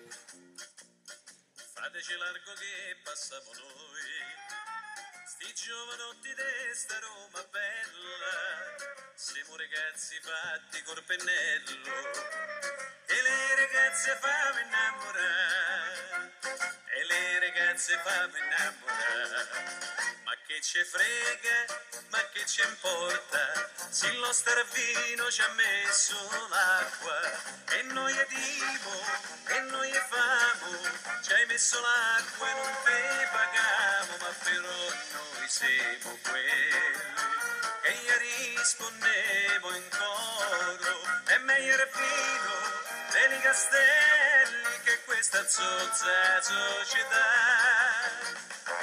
Fateci largo che passiamo noi, sti giovanotti de sta Roma bella, siamo ragazzi fatti col pennello, e le ragazze fammi innamorare, e le ragazze fammi innamorare. Ma che ci frega, ma che ci importa, se lo starvino ci ha messo l'acqua, e noi è divo, e noi è famo, ci hai messo l'acqua e non te pagamo, ma però noi siamo quelli che gli rispondevo in coro, è meglio il vino dei castelli che questa zozza società.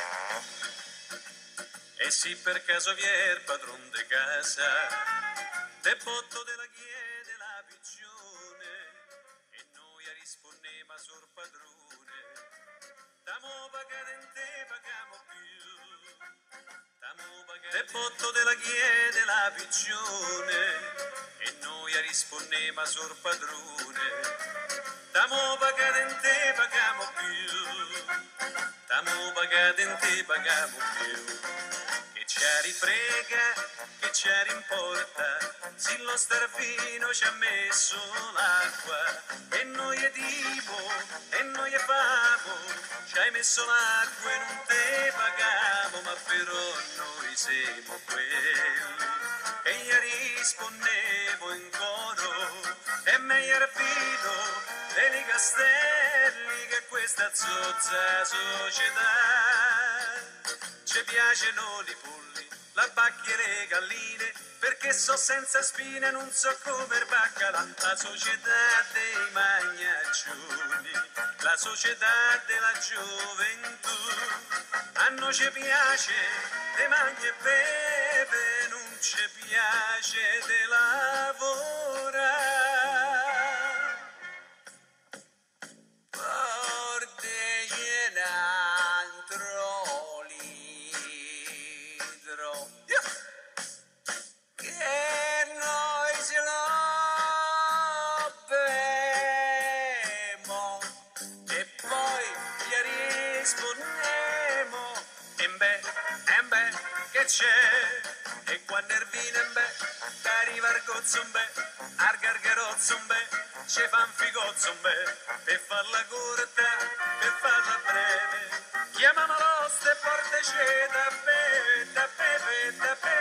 E sì, per caso vi è il padron de casa, de botto della chiede la piccione, e noi a rispondema sor padrone, tamo pagate pagamo più, tamo pagate de botto della chiede la piccione, e noi a rispondema sor padrone, tamo pagate pagamo più, tamo pagate pagamo più. Ci rifrega, che ci rimporta, se lo starvino ci ha messo l'acqua, e noi è divo, e noi è famo, ci hai messo l'acqua e non te pagamo, ma però noi siamo quelli che gli rispondevo in coro, è meglio il vino dei castelli che questa zozza società. Ci piacciono i polli, la bacchia e le galline, perché so senza spine, non so come il baccalà. La società dei magnaccioni, la società della gioventù, a noi ci piace de magna e beve, non ci piace de lavorare. C'è, e quando il vino è beh, arriva il gozzo beh, al gargarozzo beh, ci fa un figozzo beh, per farla corta, per farla breve, chiamano l'oste e portaci da bere,